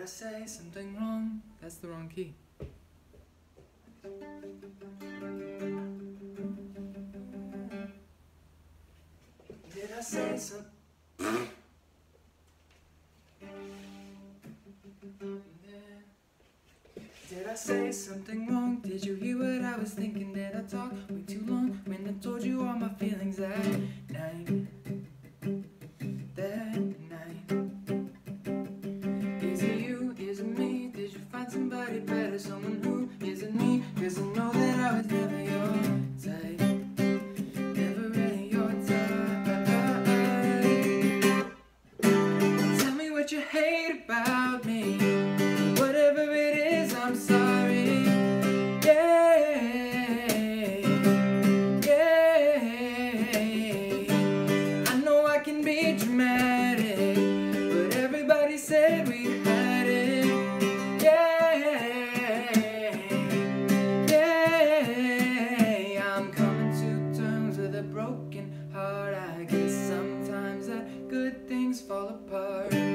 I say something wrong? That's the wrong key. Did I say something? Did I say something wrong? Did you hear what I was thinking? Did I talk way too long when I told you all my feelings that night? That night. Is it you? Is it me? Did you find somebody better? Someone who isn't me? 'Cause I know that I was never your type. Never really your type. Tell me what you hate about me. Whatever it is, I'm sorry. Yeah, yeah. I know I can be dramatic, but everybody said we had it. Yeah, yeah. I'm coming to terms with a broken heart. I guess sometimes that good things fall apart.